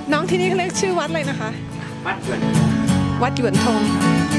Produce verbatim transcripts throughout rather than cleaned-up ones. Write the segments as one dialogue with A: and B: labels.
A: น้องที่นี่เขาเรียกชื่อวัดอะไรนะคะวัดหยวนวัดหยวนทง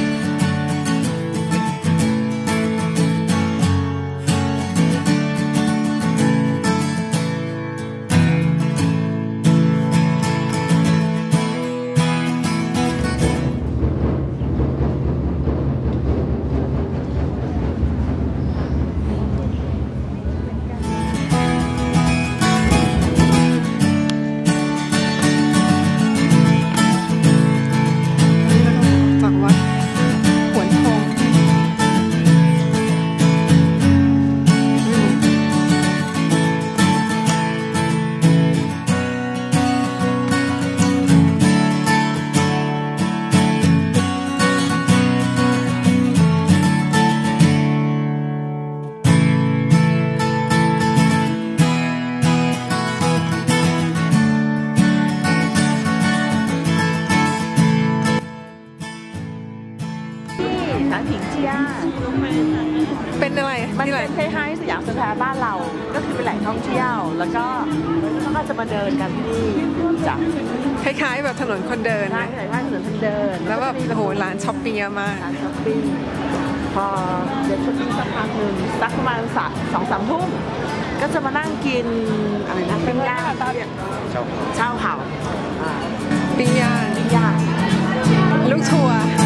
A: เป็นอะไรมันเป็นคล้ายๆสยามสแควร์บ้านเราก็คือเป็นแหล่งท่องเที่ยวแล้วก็เขาก็จะมาเดินกันที่นี่จ้ะคล้ายๆแบบถนนคนเดินใช่คล้ายๆถนนคนเดินแล้วแบบโอ้โหร้านช้อปปิ้งเยอะมากร้านช้อปปิ้งพอเดินช้อปปิ้งสักพักหนึ่งสักประมาณสักสองสามทุ่มก็จะมานั่งกินอะไรนะปิ้งย่างเช่าเผาปิ้งย่างปิ้งย่างลูกทัวร์